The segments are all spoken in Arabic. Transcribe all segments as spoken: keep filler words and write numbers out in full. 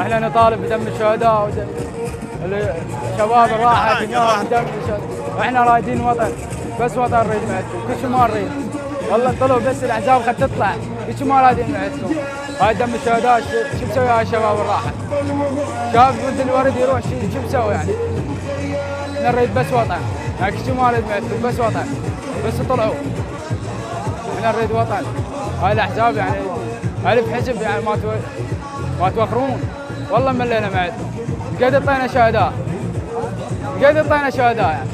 واحنا نطالب بدم الشهداء ودم الشباب اللي راحت بدم الشهداء، واحنا رايدين وطن، بس وطن نريد معدكم، كل شيء ما نريد. والله طلعوا بس الاحزاب خد تطلع، كل شيء ما رايدين معدكم. هاي دم الشهداء شو مسوي هاي الشباب اللي راحت؟ شاف ضد الورد يروح شو مسوي يعني؟ احنا نريد بس وطن، يعني كل شيء ما نريد معدكم، بس وطن، بس طلعوا. احنا نريد وطن. هاي الاحزاب يعني الف حزب يعني ما تو... ما توخرون. والله ملينا معدكم. قد اعطينا شهداء. قد اعطينا شهداء يعني.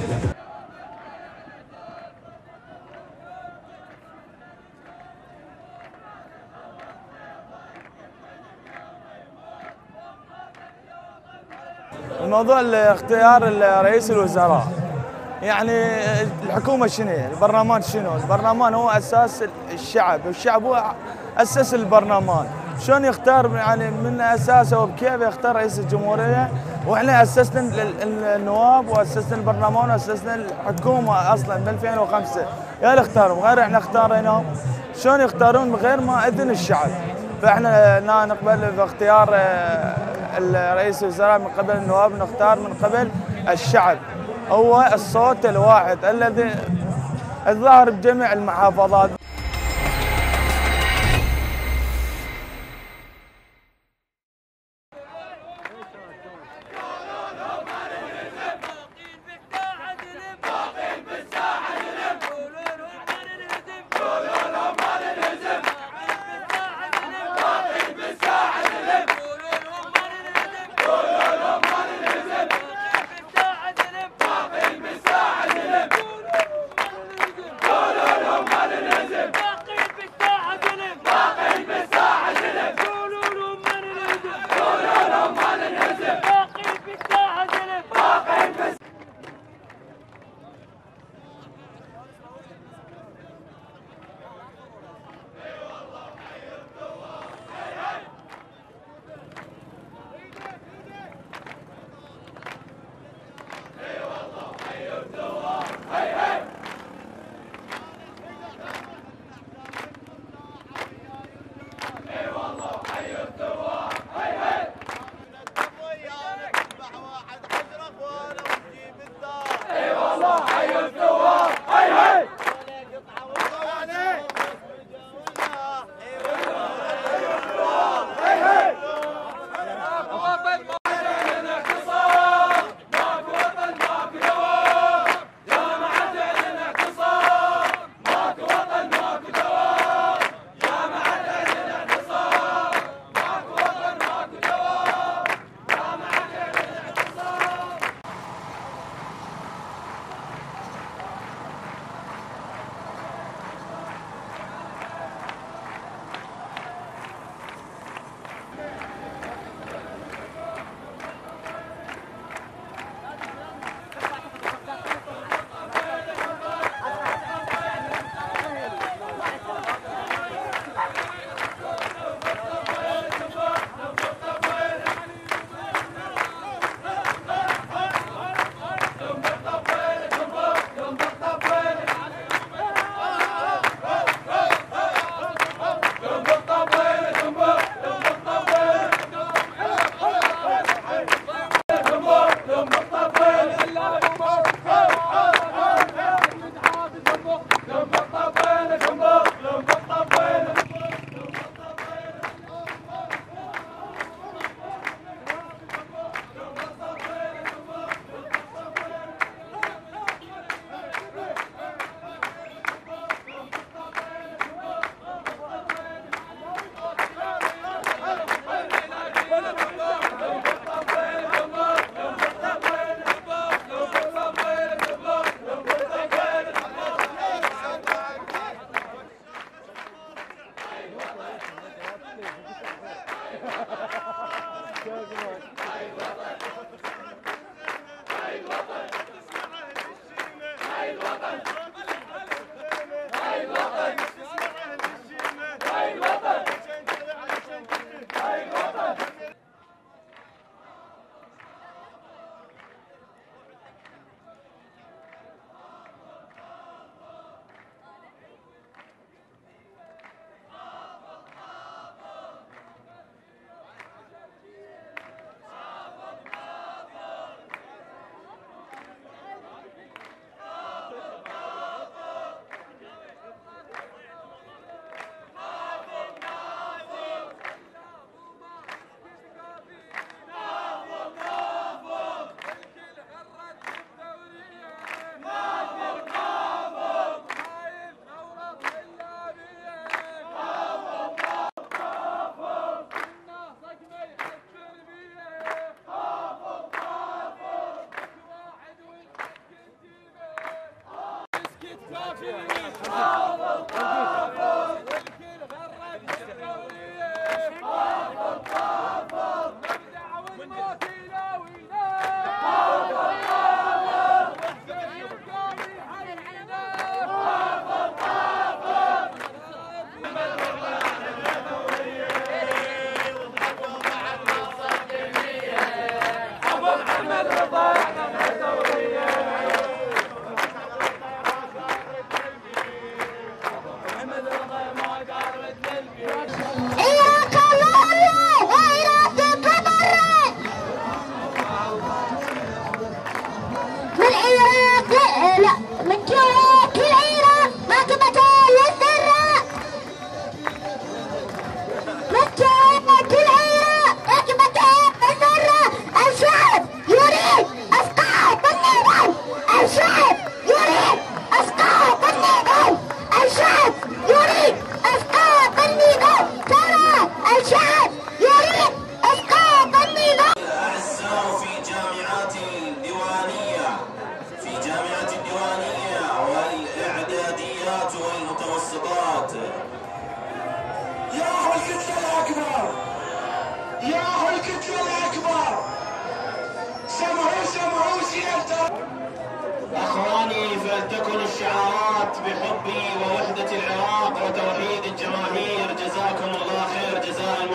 الموضوع اختيار رئيس الوزراء، يعني الحكومة شنو؟ البرلمان شنو؟ البرلمان هو أساس الشعب، والشعب هو أسس البرلمان. شلون يختار يعني من أساسه وبكيف يختار رئيس الجمهورية؟ وإحنا أسسنا النواب وأسسنا البرلمان وأسسنا الحكومة أصلاً من ألفين وخمسة، يا اللي اختارهم غير إحنا اختارينهم. شلون يختارون من غير ما إذن الشعب؟ فإحنا نقبل باختيار رئيس الوزراء من قبل النواب، نختار من قبل الشعب. هو الصوت الواحد الذي الظاهر بجميع المحافظات.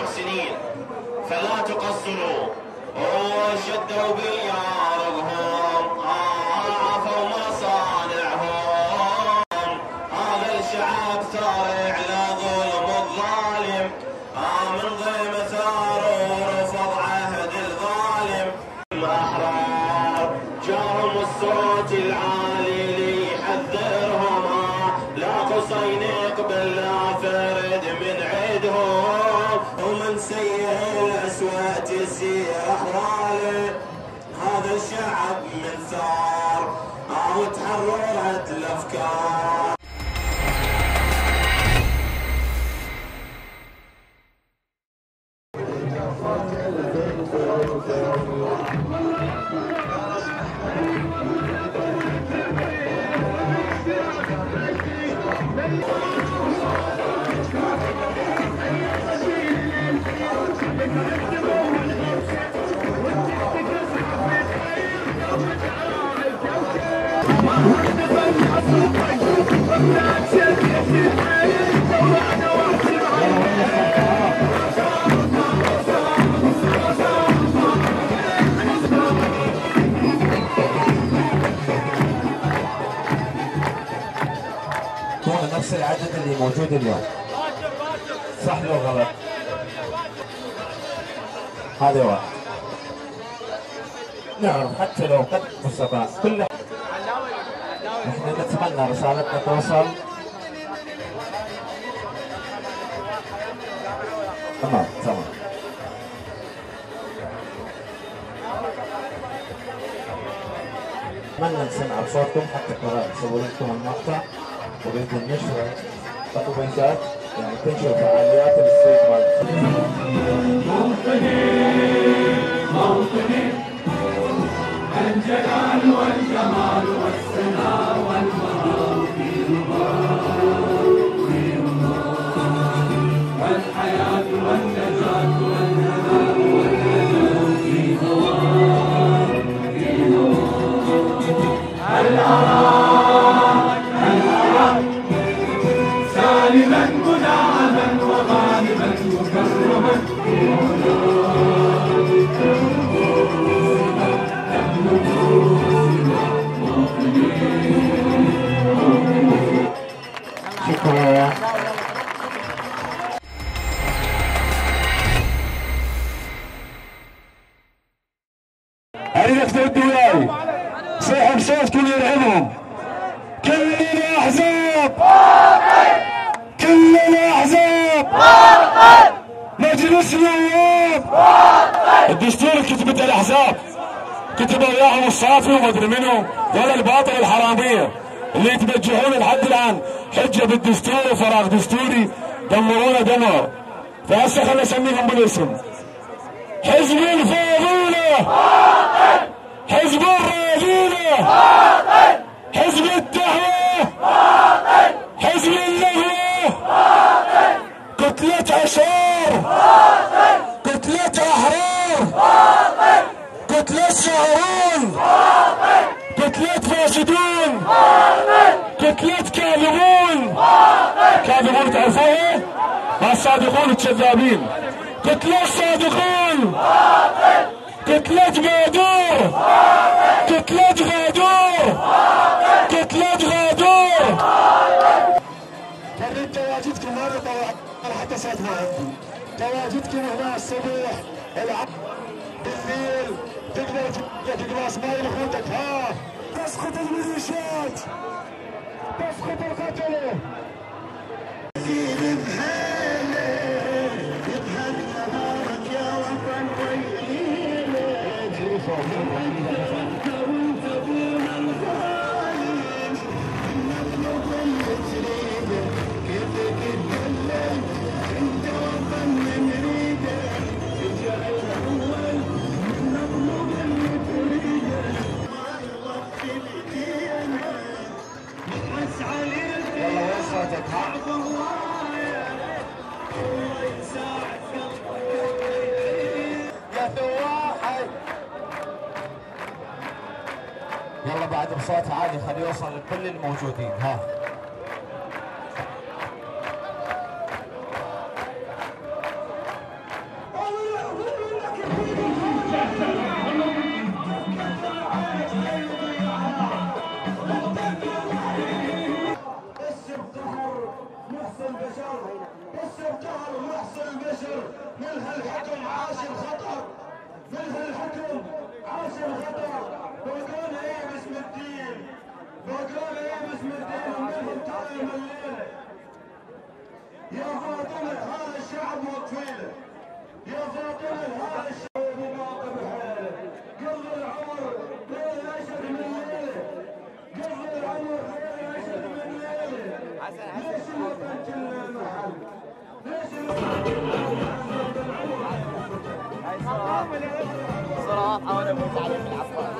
سنين فلا تقصروا. وشدوا بيارهم عافوا مصانعهم. هذا الشعب ثار على ظلم الظالم من ضيم ثار ورفض عهد الظالم. أحرار جاهم الصوت العالي ليحذرهم لا قصين يقبل لا فرد من عدهم. ومن سيء الأسوات يسير أحواله هذا الشعب من ثار وتحررت الأفكار. نفس العدد اللي موجود اليوم، صح لو غلط؟ هذا واحد نعرف حتى لو قد مستطاع كل احنا نتمنى رسالتنا توصل. تمام تمام. اتمنى نسمع بصوتكم حتى نسوي لكم المقطع ونريد النشر خطوبيات يعني تنشر فعاليات السوق مالتكم. موطني موطني الجلال والجمال والسناء والمرام في رضاك في رضاك والحياة والنجاة والهناء والنجاة في هواك في هواك. الأراك الأراك سالما منعما وغالبا مكرما في شكرا. اريدك ترد وياي صيحوا بصوتكم يرعبهم. كلنا احزاب كلنا احزاب مجلس نواب. الدستور كتبت الاحزاب كتبوا اياهم الصافي ومدري منو ولا الباطل الحراميه اللي يتبجحون لحد الان حجه بالدستور وفراغ دستوري دمرونا دمر. فهسه خلينا نسميهم بالاسم. حزب الفاضوله، حزب الراذوله، حزب الدعوه، حزب اللغوه، كتلة عشار، كتلة احرار، كتلة شهرون، كتلة فاسدون، كتلة كاذبون. كاذبون تعرفوها؟ الصادقون الكذابين. كتلة صادقون، كتلة غادور، كتلة غادور، كتلة غادور. فريد تواجدكم هذا حتى صوت ما عندي. تواجدكم هنا الصبح العب بالليل تقدر تقدر اسماعيل اخوتك. ها تسقط الميليشيات، تسقط القتله. يلا بعد بصوت عالي خليه يوصل لكل الموجودين. ها عاش الخطر مثل الحكم عاش الخطر بقول ايه باسم الدين بقول ايه باسم الدين ومنهم تايم الليله يا فاطمه هذا الشعب وطفيله يا فاطمه هذا الشعب بموقف حيله قبل العمر ليل اشد من ليله قبل العمر ليل اشد من ليله ليش الوطن كله محل ليش صراحة حاول أفوز عليك العفو.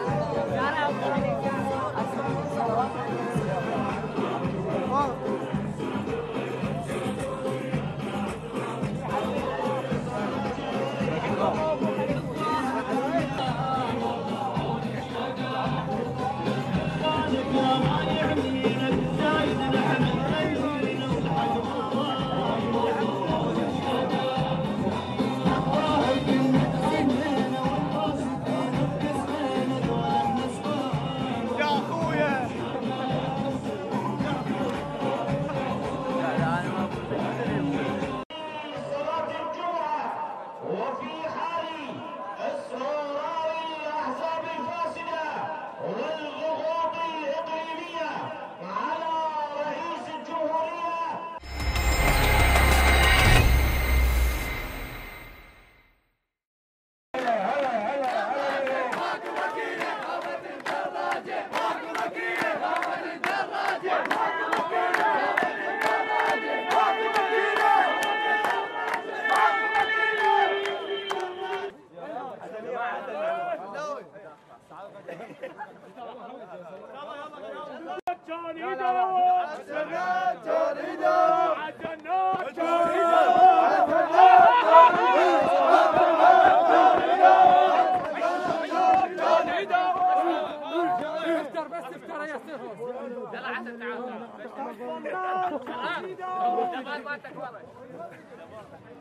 يلا عسل تعال